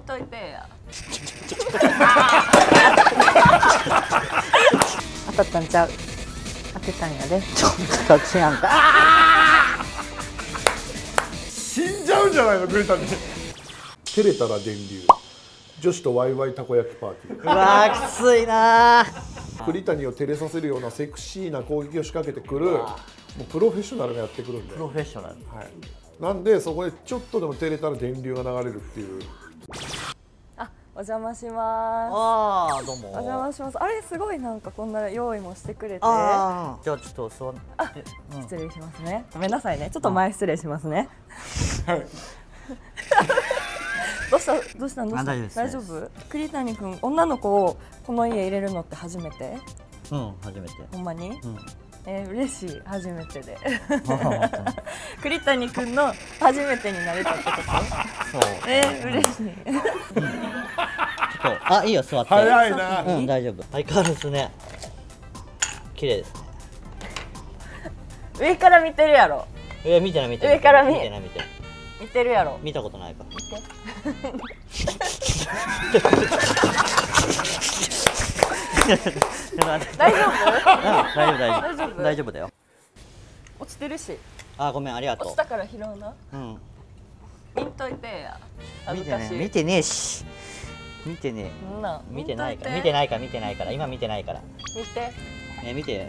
といてや。当たったんちゃう。当てたんやで。 ちょっと違うんか。 死んじゃうんじゃないの栗谷。照れたら電流。女子とワイワイたこ焼きパーティー。 うわーきついなー。 栗谷を照れさせるようなセクシーな攻撃を仕掛けてくるもうプロフェッショナルがやってくるんで、 プロフェッショナル。 はい、なんでそこでちょっとでも照れたら電流が流れるっていう。 あ、お邪魔します。 ああ、どうも。 お邪魔します。あれすごいなんかこんな用意もしてくれて。 ああ、じゃあちょっと座って。 失礼しますね。ごめんなさいね。ちょっと前失礼しますね。 はい。 どうしたどうしたんどうした。 大丈夫です。 大丈夫？栗谷くん、女の子をこの家入れるのって初めて？ うん、初めて。 ほんまに？ うん。 嬉しい、初めてで。栗谷くんの初めてになれたってこと？ そう。 嬉しい。 あ、いいよ、座って。 早いな。 うん、大丈夫。相変わらずね。綺麗ですね。 上から見てるやろ。 見てない見てない。 上から見てない見てない。 見てるやろ。 見たことないか。 見て。大丈夫？ 大丈夫だよ。 落ちてるし。 あ、ごめん、ありがとう。 落ちたから拾うな。 うん。 見んといてや。 見てねえし。見てねえ。見てないから。今見てないから。 見て。 見て。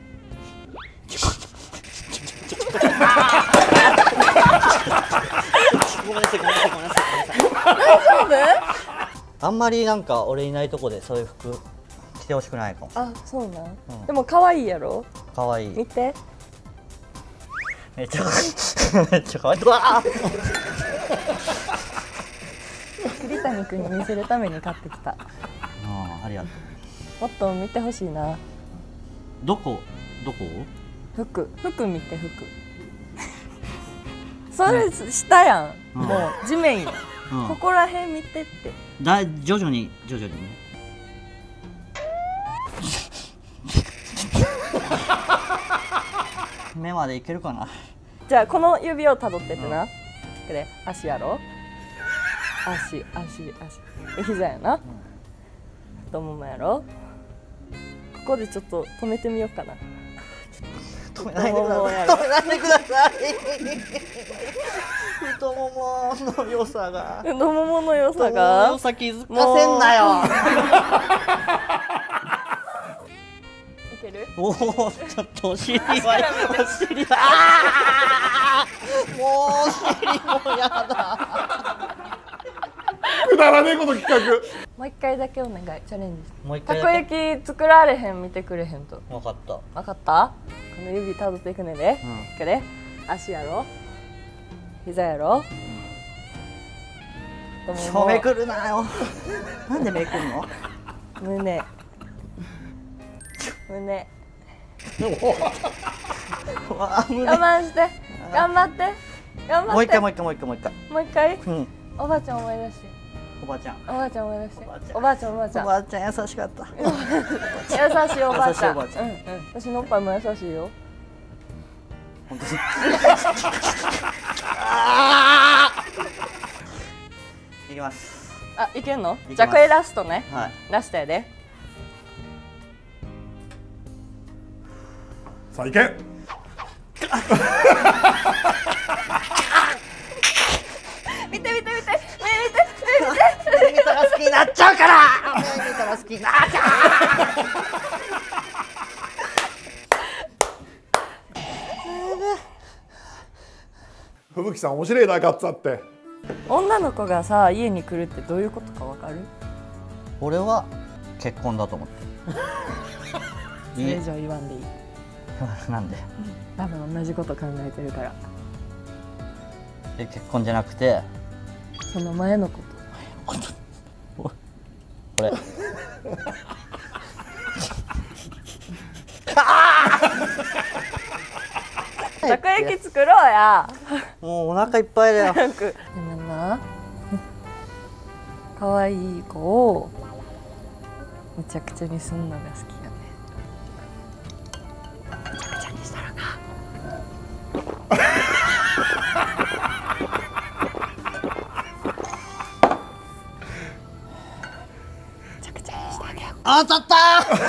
ごめんなさい。 大丈夫？ あんまりなんか俺いないとこでそういう服着てほしくないかも。 あ、そうなん。でも可愛いやろ。 可愛い。 見て。 めっちゃ可愛い。わ栗谷くんに見せるために買ってきた。 ありがとう。 もっと見てほしいな。 どこ？ 服見て服。それ下やん。もう地面や。ここら辺見てって。 徐々にね。目までいけるかな。 じゃあこの指をたどってってな。これ足やろ。足。膝やな。太ももやろ。ここでちょっと止めてみようかな。 止めないでください。太ももの良さが。 太ももの良さが。 良さ気づかせんなよ。 いける？ おお、ちょっとお尻は。もうお尻もやだ。 くだらねえこと企画。 もう一回だけお願い、チャレンジ。 もう一回たこ焼き作られへん、見てくれへんと。 分かった。 分かった？この指たどっていくねで。これ足やろ。膝やろ。 めくるなよ。なんでめくるの？ 胸。我慢して。頑張って。 もう一回。 もう一回。おばあちゃん思い出して。 おばあちゃん。 おばあちゃん思い出して。おばあちゃん。 おばあちゃん優しかった。 優しいおばあちゃん。私のおっぱいも優しいよ。 本当に。いきます。 あ、いけんの？じゃあこれラストね。 はい。 ラストやで。 さあ行け。 見て。 目見たら好きになっちゃうから。目見たら好きになっちゃう。吹雪さん面白いな、ガッツあって。 女の子がさ、家に来るってどういうことかわかる？ 俺は結婚だと思ってそれ以上言わんでいい。 なんで？ 多分同じこと考えてるから。 結婚じゃなくてその前のこと。 これ。 たこ焼き作ろうや。 もうお腹いっぱいだよ。 でもな、可愛い子をめちゃくちゃにすんのが好きやね。めちゃくちゃにしたらな。 当たった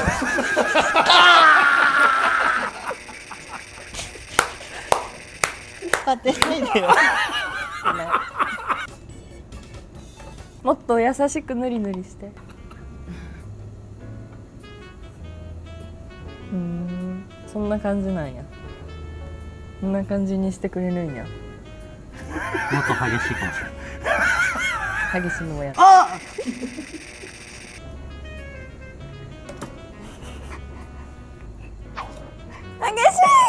当てないでよ。 もっと優しくぬりぬりして。そんな感じなんや。こんな感じにしてくれるんや。 もっと激しいかもしれない。 激しいのもや。 あ激し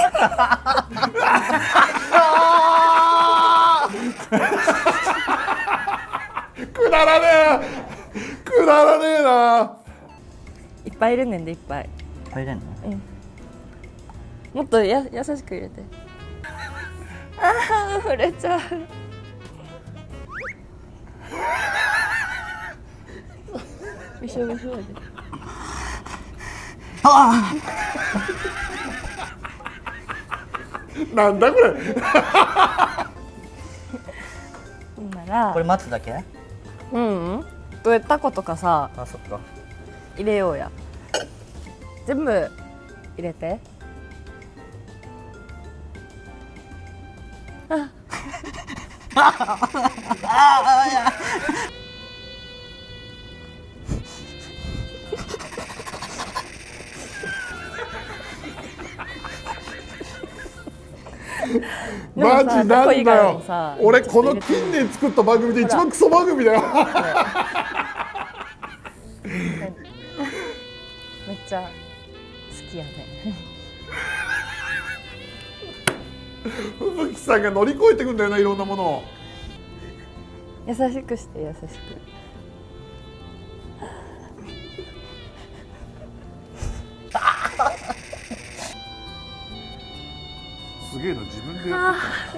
くだらねえくだらねえな。 い。いっぱいいるねんで、いっぱい。 これでんの？ もっと優しく入れて。ああ、触れちゃう。びしょびしょやで。 あなんだこれ。 ほんならこれ待つだけ？ どうやタコとかさあ、そっか。 入れようや。全部入れて。 マジなんだよ。俺このちょっと入れて近年作った番組で一番クソ番組だよ。 めっちゃ好きやね。 ふぶきさんが乗り越えてくんだよな、いろんなものを。 優しくして、優しく。 すげえな、自分でやって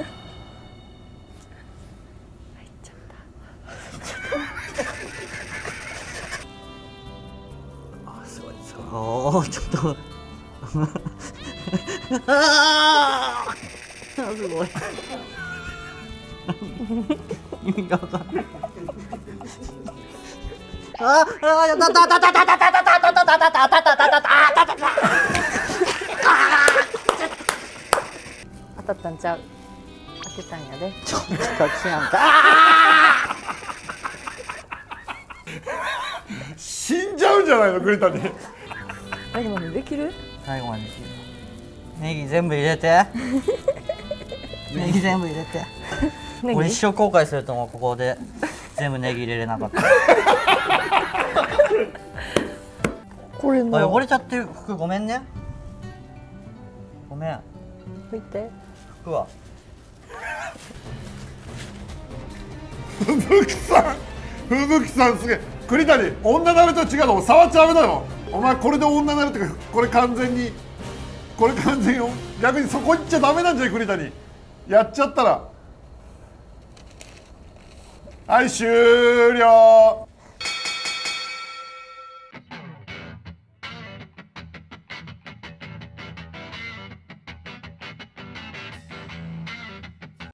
あ、すごいすごい。おお、ちょっと。ああ。すごい。意味がわかんない。ああ、やったったったったったったったったったったったったったった。 当たったんちゃう。当てたんやで。 ちょっと隠しなんか。 死んじゃうんじゃないの、栗谷。 最後までできる？ 最後までできる。ネギ全部入れて。ネギ全部入れて。俺一生後悔すると思う、ここで全部ネギ入れれなかった。 これの。 汚れちゃってる服ごめんね。ごめん。 拭いて。 服は。 ふぶきさんすげえ。栗谷、女なると違うの、触っちゃダメだよ。お前これで女なるってか、これ完全に逆にそこ行っちゃダメなんじゃない、栗谷。やっちゃったら。はい、終了。